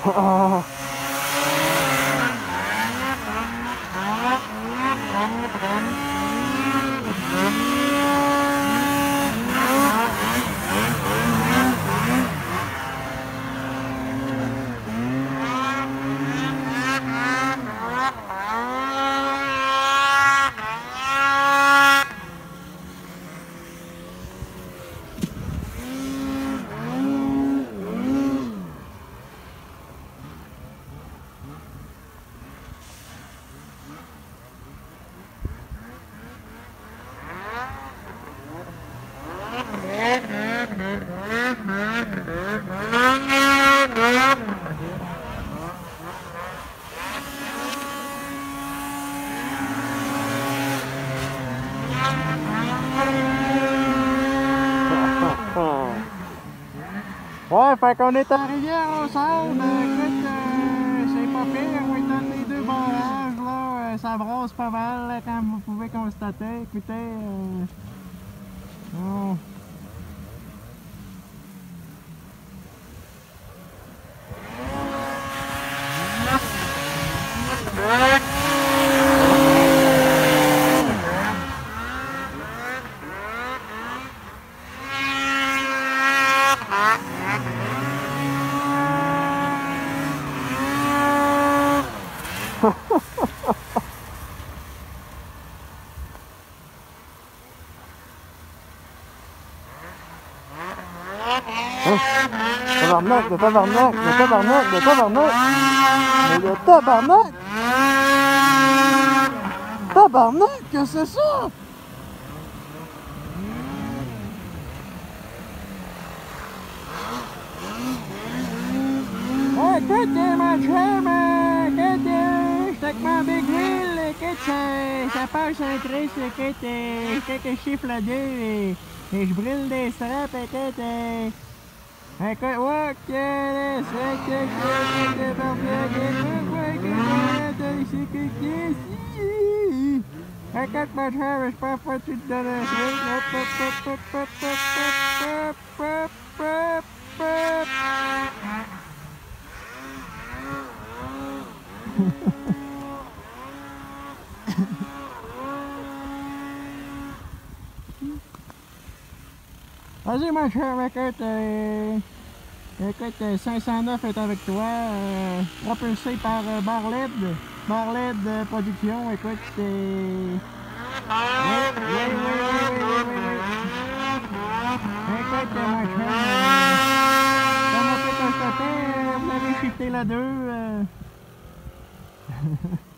Oh. Ouais, fait qu'on est à Rivière-au-Centre. Écoute, c'est pas pire, on est entre les deux barrages, là. Ça brasse pas mal, là, comme vous pouvez constater. Écoutez, oh. Tabarnak, le tabarnak, le tabarnak, le tabarnak. Mais le tabarnak! Tabarnak, que c'est ça? Écoute, mon chum, écoute, j'étais avec mon Big Wheel, écoute, ça passe un triste, écoute, quelques chiffres là-dessus, et je brûle des straps, écoute, écoute, ouais, écoute, mon chum, je peux pas tout te donner Vas-y, mon cher, écoute, 509 est avec toi, propulsé par Barled Production, écoute, oui. Écoute, mon cher, comme on peut constater, vous avez shifté la 2.